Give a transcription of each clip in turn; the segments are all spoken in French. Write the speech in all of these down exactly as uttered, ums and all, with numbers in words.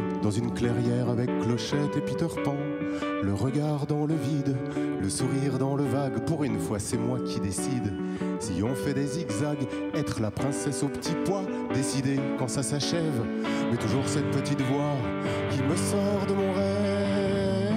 dans une clairière avec Clochette et Peter Pan. Le regard dans le vide, le sourire dans le vague. Pour une fois, c'est moi qui décide. Si on fait des zigzags, être la princesse au petit pois, décider quand ça s'achève. Mais toujours cette petite voix qui me sort de mon rêve.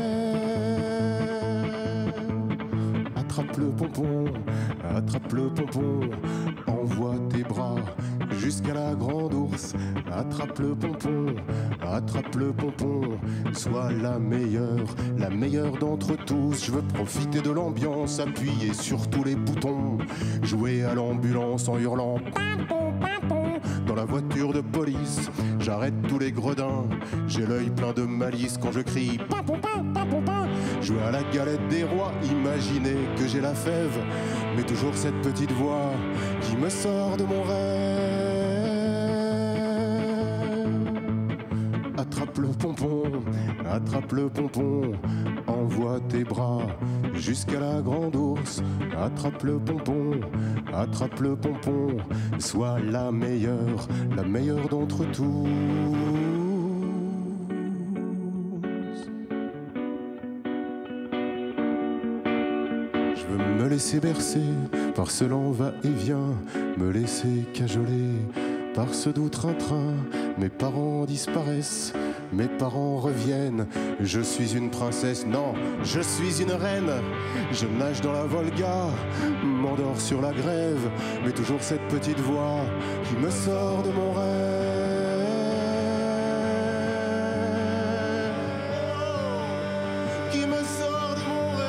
Attrape le pompon, attrape le pompon, envoie tes bras jusqu'à la grande ours. Attrape le pompon, attrape le pompon, sois la meilleure, la meilleure d'entre tous. Je veux profiter de l'ambiance, appuyer sur tous les boutons, jouer à l'ambulance en hurlant pimpon, pimpon. Dans la voiture de police, j'arrête tous les gredins, j'ai l'œil plein de malice quand je crie pimpon, pimpon, pimpon, pimpon. Jouer à la galette des rois, imaginer que j'ai la fève, mais toujours cette petite voix qui me sort de mon rêve. Attrape le pompon, attrape le pompon, envoie tes bras jusqu'à la grande ours. Attrape le pompon, attrape le pompon, sois la meilleure, la meilleure d'entre tous. Je veux me laisser bercer par ce lent va-et-vient, me laisser cajoler par ce doux train-train. Mes parents disparaissent, mes parents reviennent. Je suis une princesse, non, je suis une reine. Je nage dans la Volga, m'endors sur la grève, mais toujours cette petite voix qui me sort de mon rêve. Qui me sort de mon rêve.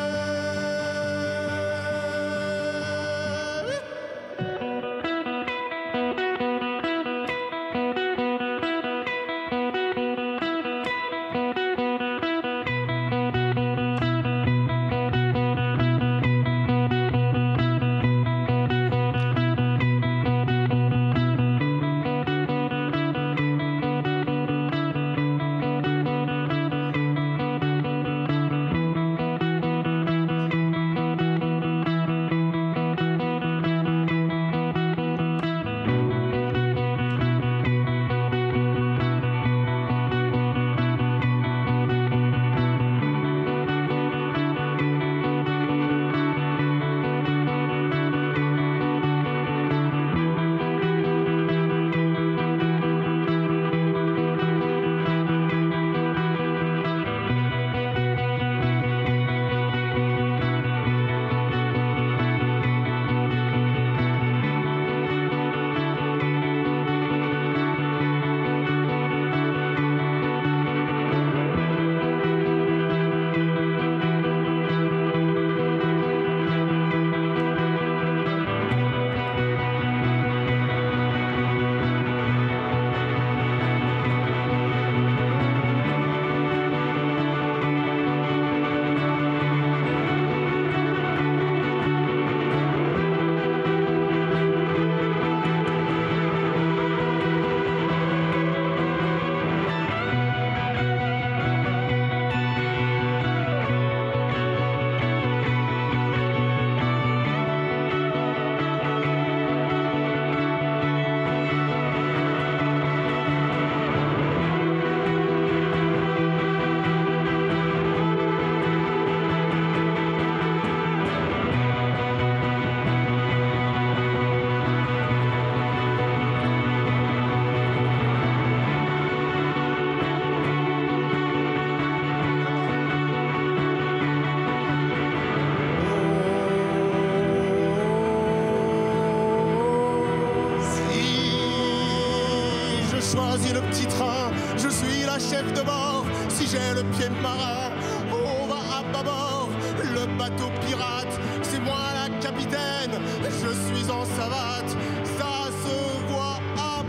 Choisis le petit train, je suis la chef de bord. Si j'ai le pied marin, on va à bâbord. Le bateau pirate, c'est moi la capitaine. Je suis en savate, ça se voit à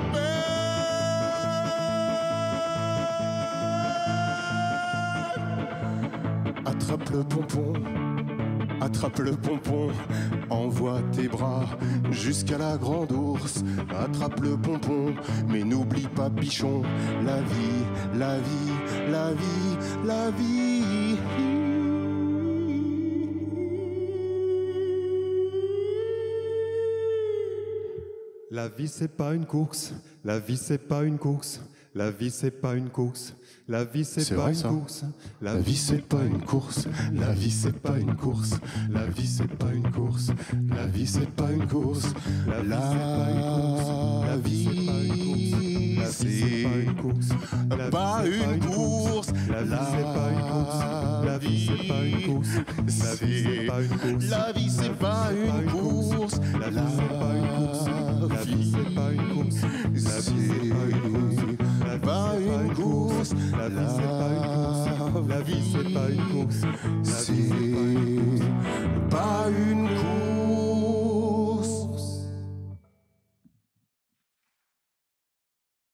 peine. Attrape le pompon, attrape le pompon, envoie tes bras jusqu'à la grande ours. Attrape le pompon, mais n'oublie pas bichon, la vie, la vie, la vie, la vie. La vie c'est pas une course, la vie c'est pas une course. La vie c'est pas une course. La vie c'est C'est pas vrai, une ça. course. La vie c'est pas une course, la vie c'est pas une course, la vie c'est pas une course, la vie c'est pas une course, la vie c'est pas une course, pas une course, la vie c'est pas une course, la vie c'est pas une course, la vie c'est pas une course, la vie c'est pas une course, la vie c'est pas une course, la vie c'est pas une course, la vie c'est pas une course, pas une course, la vie c'est pas une course, la vie c'est pas une course, c'est pas une